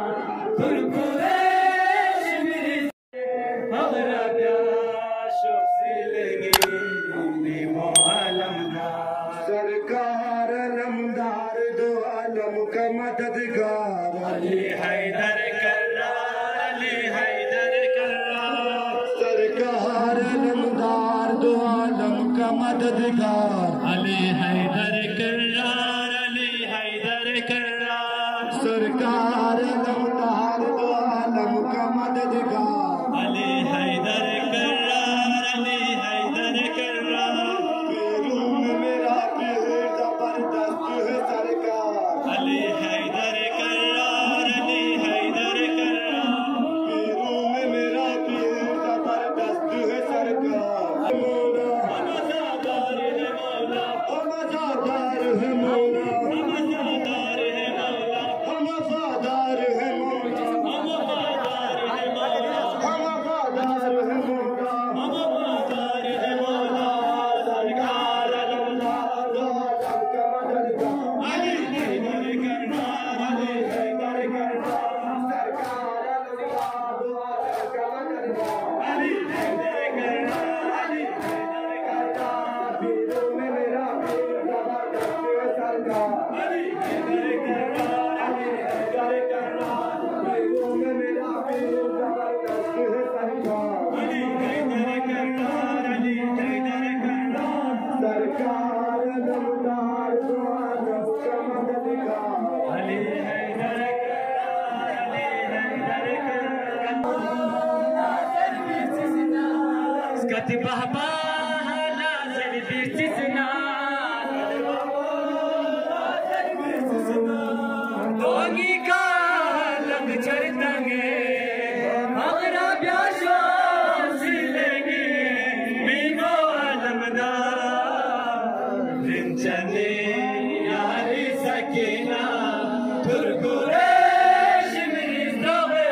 सरकार अलमदार दो आलम का मददगार अली हैदर कर्रार, अली हैदर कर्रार। सरकार अलमदार दो आलम का मददगार अली हैदर कर्रार, अली हैदर कर्रार। सरकार अलमदार दो आलम का मददगार अली हैदर कर्रार, अली हैदर कर्रार। पेरू में मेरा पीर जबरदस्त है सरकार अली हैदर कर्रार, अली हैदर कर्रार। पेरू में मेरा पीर जबरदस्त है सरकार मौला हम आज़ादार है मौला, हम आज़ादार है मौला हम आज़ादार है मौला, हम वफादार है मौला हम वफादार है मौला, हम वफादार है मौला हम वफादार है मौला। सरकार अलमदार दो आलम का मददगार। अली हैदर कर्रार, अली हैदर कर्रार। सरकार अलमदार दो आलम का मददगार अली हैदर कर्रार, अली हैदर कर्रार। पेरू में मेरा पीर जबरदस्त है सरकार अली हैदर कर्रार, अली हैदर कर्रार। पेरू में मेरा पीर जबरदस्त है सरकार अली हैदर कर्रार, अली हैदर कर्रार। सरकार अलमदार दो आलम का मददगार अली हैदर कर्रार, अली हैदर कर्रार। स्कत बहबा लाज़र बिस्तिस्ना, दोगी का लग चरतंगे अगरा ब्याशो सिलेगी मीगो अलमदार। रिंचने यारी सकीना तुरकुरेश मिस्तोगे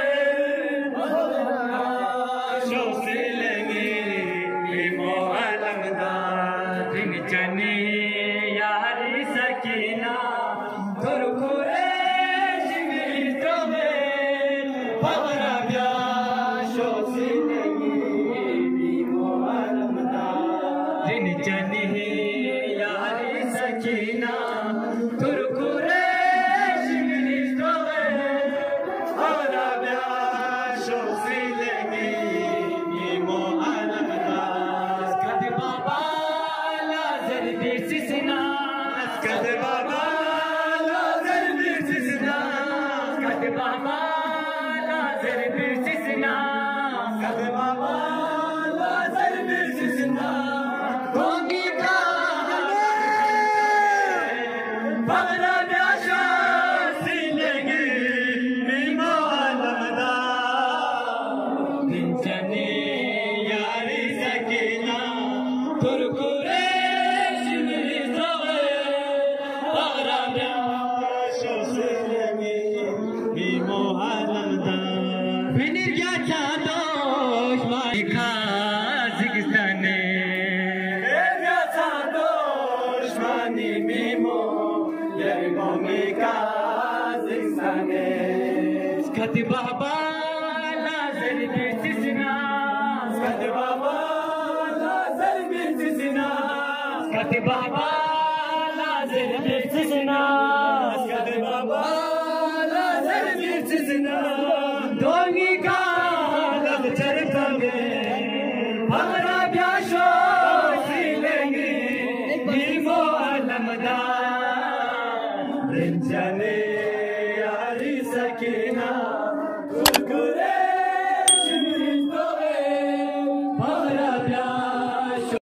शो सिलेगी मीगो अलमदार। रिंचने यारी सकीना तुरकुरेश मिस्तोगे अगरा ब्याशो सिलेगी मीगो अलमदार। रिंचने यारी सकीना तुरकुरेश मिस्तोगे अगरा ब्याशो सिलेगी मीगो अलमदार। स्कत बाबा लाज़र बिस्तिस्ना, स्कत बाबा लाज़र बिस्तिस्ना, स्कत बाबा लाज़र बिस्तिस्ना, स्कत बाबा लाज़र बिस्तिस्ना। दोगी का बगरा ब्याशो सिलेगी मीगो अलमदार। रिंचने यारी सकीना तुरकुरेश मिस्तोगे अगरा ब्याशो सिलेगी मीगो अलमदार। फिर क्या चाहतोश माइका जिगिस्ताने क्या चाहतोश मानी मीमो यरिमो मिका जिगिस्ताने। स्कत बाबा लाज़र बिस्तिस्ना, स्कत बाबा लाज़र बिस्तिस्ना, स्कत बाबा लाज़र बिस्तिस्ना, स्कत बाबा लाज़र बिस्तिस्ना। दोगी का लग चरतंगे अगरा ब्याशो सिलेगी मीगो अलमदार। रिंचने